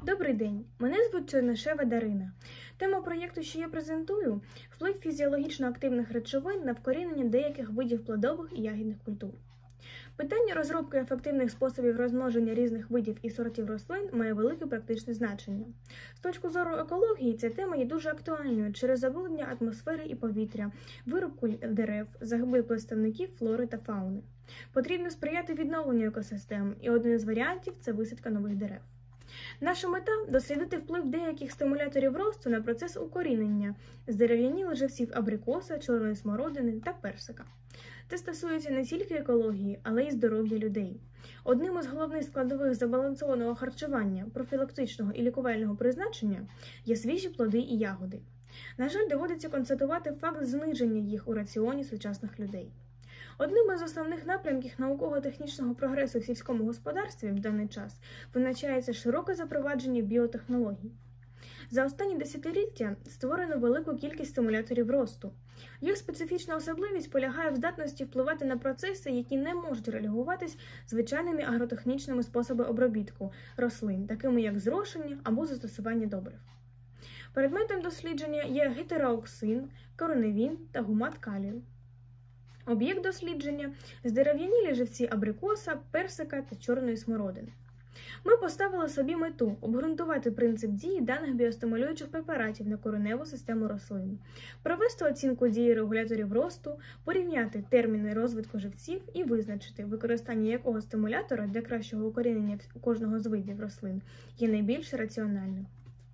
Добрий день, мене звуть Чернишева Дарина. Тема проєкту, що я презентую – вплив фізіологічно активних речовин на вкорінення деяких видів плодових і ягідних культур. Питання розробки ефективних способів розмноження різних видів і сортів рослин має велике практичне значення. З точки зору екології, ця тема є дуже актуальною через забруднення атмосфери і повітря, вирубку дерев, загибель представників флори та фауни. Потрібно сприяти відновленню екосистем, і один із варіантів – це висадка нових дерев. Наша мета – дослідити вплив деяких стимуляторів росту на процес укорінення здерев'янілих живців абрикоса, чорної смородини та персика. Це стосується не тільки екології, але й здоров'я людей. Одним із головних складових збалансованого харчування, профілактичного і лікувального призначення є свіжі плоди і ягоди. На жаль, доводиться констатувати факт зниження їх у раціоні сучасних людей. Одним із основних напрямків науково-технічного прогресу в сільському господарстві в даний час визначається широке запровадження біотехнологій. За останні десятиліття створено велику кількість стимуляторів росту. Їх специфічна особливість полягає в здатності впливати на процеси, які не можуть реалізуватись звичайними агротехнічними способами обробітку рослин, такими як зрошення або застосування добрив. Предметом дослідження є гетероауксин, короневін та гумат калію. Об'єкт дослідження – здерев'янілі живці абрикоса, персика та чорної смородини. Ми поставили собі мету – обґрунтувати принцип дії даних біостимулюючих препаратів на кореневу систему рослин, провести оцінку дії регуляторів росту, порівняти терміни розвитку живців і визначити, використання якого стимулятора для кращого укорінення кожного з видів рослин є найбільш раціональним.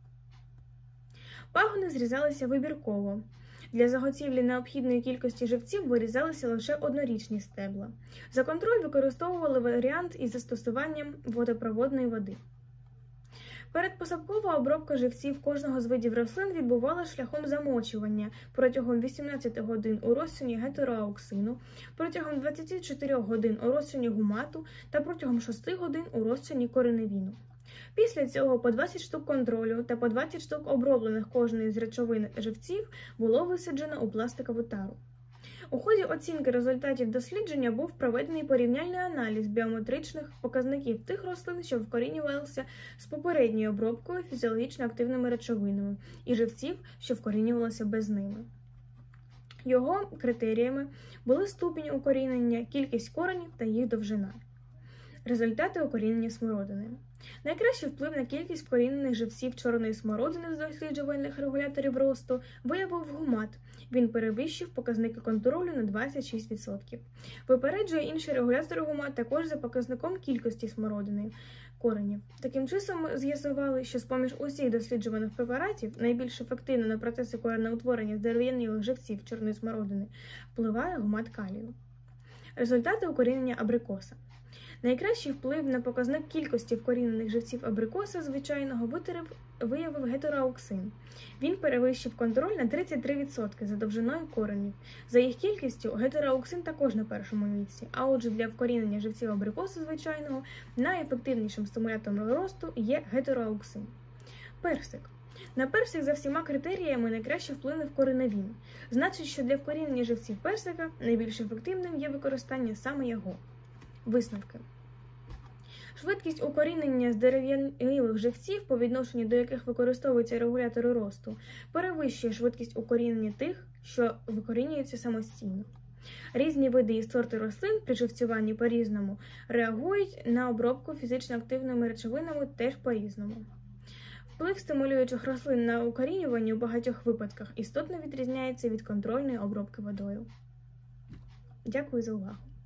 Пагони зрізалися вибірково. Для заготівлі необхідної кількості живців вирізалися лише однорічні стебла. За контроль використовували варіант із застосуванням водопроводної води. Передпосадкова обробка живців кожного з видів рослин відбувалася шляхом замочування протягом 18 годин у розчині гетероауксину, протягом 24 годин у розчині гумату та протягом 6 годин у розчині кореневіну. Після цього по 20 штук контролю та по 20 штук оброблених кожної з речовин живців було висаджено у пластикову тару. У ході оцінки результатів дослідження був проведений порівняльний аналіз біометричних показників тих рослин, що вкорінювалися з попередньою обробкою фізіологічно активними речовинами, і живців, що вкорінювалися без ними. Його критеріями були ступінь укорінення, кількість коренів та їх довжина. Результати укорінення смородини. Найкращий вплив на кількість вкорінених живців чорної смородини з досліджувальних регуляторів росту виявив гумат. Він перевищив показники контролю на 26%. Випереджує інші регулятори гумат також за показником кількості смородини коренів. Таким чином ми з'ясували, що з-поміж усіх досліджуваних препаратів найбільш ефективно на процеси коренеутворення здерев'янілих живців чорної смородини впливає гумат калію. Результати укорінення абрикоса. Найкращий вплив на показник кількості вкорінених живців абрикоса звичайного виявив гетероауксин. Він перевищив контроль на 33% за довжиною коренів. За їх кількістю гетероауксин також на першому місці, а отже для вкорінення живців абрикоса звичайного найефективнішим стимулятором росту є гетероауксин. Персик. На персик за всіма критеріями найкраще вплинув кореневін. Значить, що для вкорінення живців персика найбільш ефективним є використання саме його. Висновки. Швидкість укорінення здерев'янілих живців, по відношенню до яких використовуються регулятори росту, перевищує швидкість укорінення тих, що викорінюються самостійно. Різні види і сорти рослин при живцюванні по-різному реагують на обробку фізично активними речовинами теж по-різному. Вплив стимулюючих рослин на укорінювання у багатьох випадках істотно відрізняється від контрольної обробки водою. Дякую за увагу.